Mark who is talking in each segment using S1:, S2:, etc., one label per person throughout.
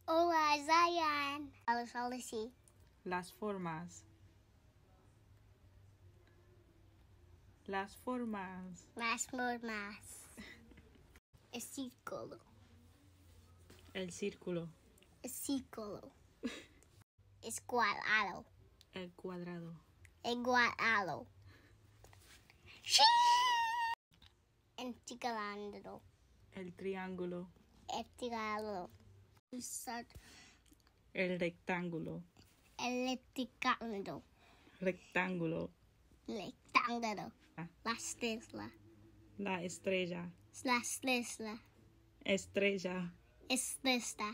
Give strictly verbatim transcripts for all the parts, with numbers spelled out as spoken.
S1: Hola, Zion. Vamos a decir
S2: Las formas. Las formas.
S1: más formas. El círculo.
S2: El círculo.
S1: El círculo. Es cuadrado.
S2: El cuadrado.
S1: El cuadrado. El triángulo.
S2: El triángulo.
S1: El triángulo.
S2: El rectángulo.
S1: El rectángulo.
S2: Rectángulo.
S1: Rectángulo.
S2: Ah.
S1: La estrella.
S2: La estrella.
S1: La estrella.
S2: Estrella.
S1: Estrella.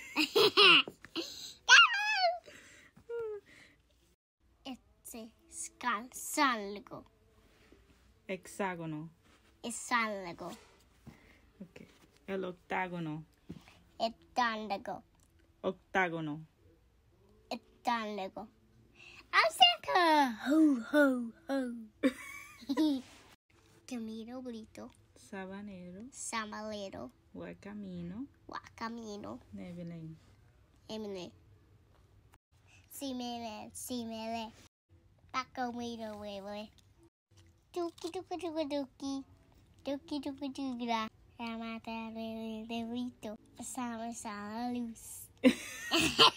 S1: Este es algo.
S2: Hexágono.
S1: Es algo.
S2: Okay. El octágono.
S1: Rectángulo.
S2: Octágono.
S1: Rectángulo. I'm Santa. Ho, ho, ho. Camino bonito.
S2: Sabanero.
S1: Samalero.
S2: Guacamino.
S1: Guacamino.
S2: de Belén.
S1: Emily. Simile. Simile. Pacomino, huevo. Tuki, tuki, tuki, tuki. Tuki, tuki, tuki, la. La mata de Rito. Sama, sama, luz.